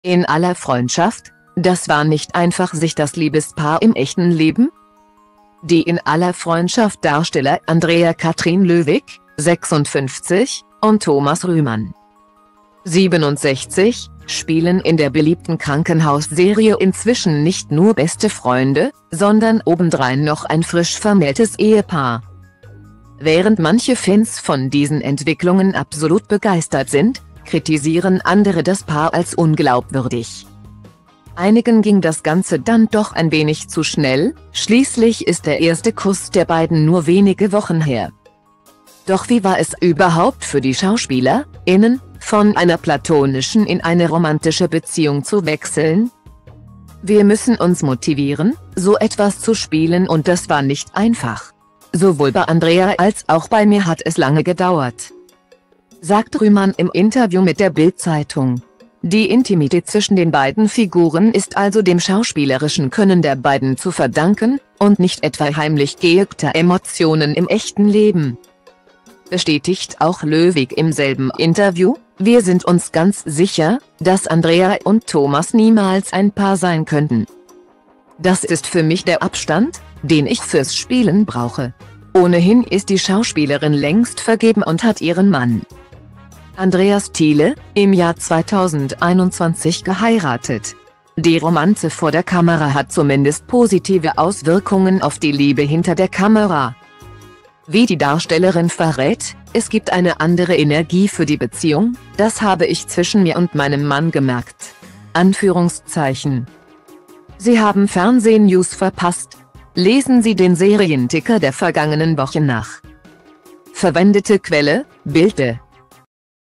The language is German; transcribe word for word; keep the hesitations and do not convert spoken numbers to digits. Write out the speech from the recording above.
In aller Freundschaft, das war nicht einfach sich das Liebespaar im echten Leben? Die In aller Freundschaft Darsteller Andrea Katrin Löwig, sechsundfünfzig, und Thomas Rühmann, siebenundsechzig, spielen in der beliebten Krankenhausserie inzwischen nicht nur beste Freunde, sondern obendrein noch ein frisch vermähltes Ehepaar. Während manche Fans von diesen Entwicklungen absolut begeistert sind, kritisieren andere das Paar als unglaubwürdig. Einigen ging das Ganze dann doch ein wenig zu schnell, schließlich ist der erste Kuss der beiden nur wenige Wochen her. Doch wie war es überhaupt für die SchauspielerInnen, von einer platonischen in eine romantische Beziehung zu wechseln? Wir müssen uns motivieren, so etwas zu spielen, und das war nicht einfach. Sowohl bei Andrea als auch bei mir hat es lange gedauert, sagt Rühmann im Interview mit der Bild-Zeitung. Die Intimität zwischen den beiden Figuren ist also dem schauspielerischen Können der beiden zu verdanken, und nicht etwa heimlich geübter Emotionen im echten Leben. Bestätigt auch Löwig im selben Interview: Wir sind uns ganz sicher, dass Andrea und Thomas niemals ein Paar sein könnten. Das ist für mich der Abstand, den ich fürs Spielen brauche. Ohnehin ist die Schauspielerin längst vergeben und hat ihren Mann Andreas Thiele im Jahr zweitausendeinundzwanzig geheiratet. Die Romanze vor der Kamera hat zumindest positive Auswirkungen auf die Liebe hinter der Kamera. Wie die Darstellerin verrät, es gibt eine andere Energie für die Beziehung, das habe ich zwischen mir und meinem Mann gemerkt. Anführungszeichen. Sie haben Fernsehnews verpasst. Lesen Sie den Serienticker der vergangenen Woche nach. Verwendete Quelle: Bild.